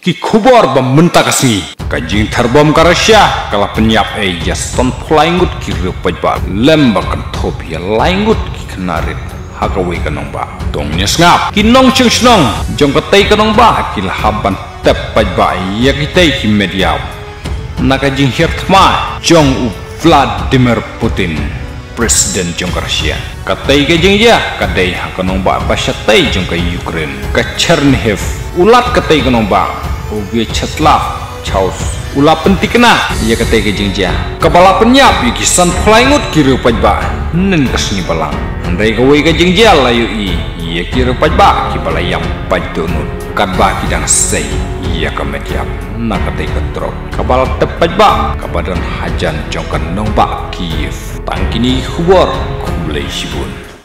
ki khubor bam menta kasngi kajing tharbom karasya kala penyap jas ton pulaingut ki rupaj ba lembakan thopia laingut ki kanarit hakawe kanong ba tong nyesngap ki nong chung snong jong katay kanong ba ki lahaban tepaj ba yakitay ki mediaw nakajing hirtma jong u Vladimir Putin Presiden jong Rusia katay kajing ya kadai hakanong ba basyatay jong ka Ukraine ka Chernihiv ulat katay kanong ba ugi Chetlav chaus ula pentikna ya katay kajing ja kabala penyap yukisan pulaingut kiri upaj ba nen kasni balang andai kawe kajing ja layu iya kiri upaj ba ki balayam pajunut kadba kidang sei iya kametiap nakatay katrok kabal tepaj ba kabadan hajan jong kanong ba Kiev tangkini khubor kulay sibun